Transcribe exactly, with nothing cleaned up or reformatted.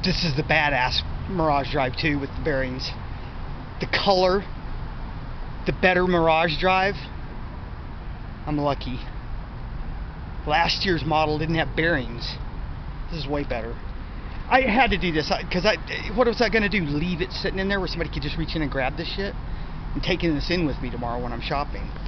This is the badass Mirage Drive two with the bearings. The color, the better Mirage Drive. I'm lucky. Last year's model didn't have bearings. This is way better. I had to do this because I, what was I going to do? Leave it sitting in there where somebody could just reach in and grab this shit? I'm taking this in with me tomorrow when I'm shopping.